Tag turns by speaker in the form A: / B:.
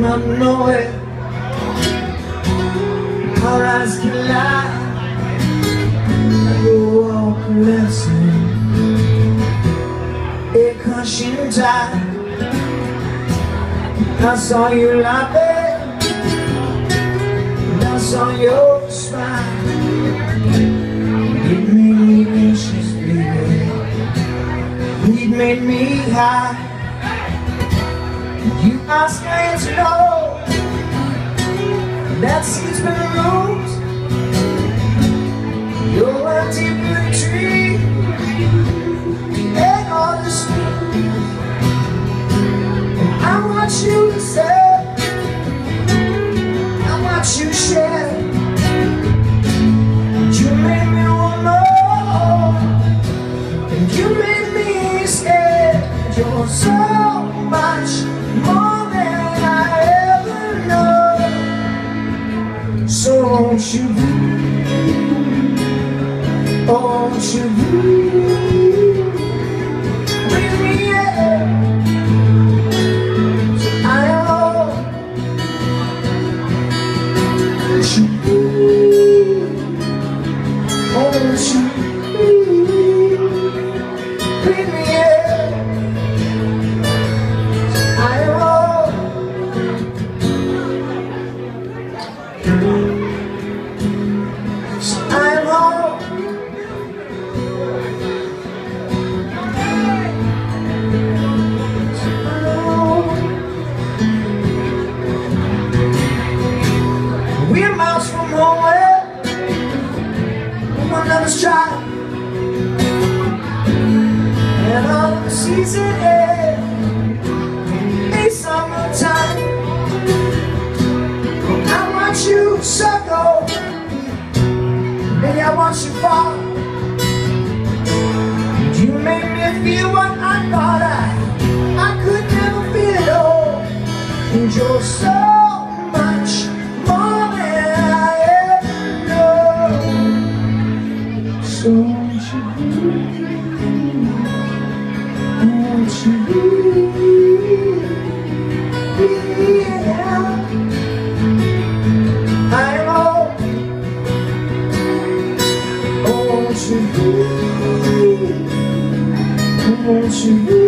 A: came out of nowhere. Our eyes collide, you walk caressing a crushing tide. I saw you laughing, and I saw your smile. It made me anxious, baby. It made me high. You ask me to know that seeds been roots. You're a deep tree and all the streets. And I want you to say, I want you to share. You made me want more, and you made me scared. You're so much more than I ever know. So won't you, won't you bring me in? So I know, won't you, won't you bring me in? So I know, so I'm home. We're miles from home, one another's child, and all the season air, a summertime. I want you to circle, maybe I want you far. You made me feel what I thought I could never feel at all. And you're so much more than I ever know. So won't you be here? I'm home. Won't you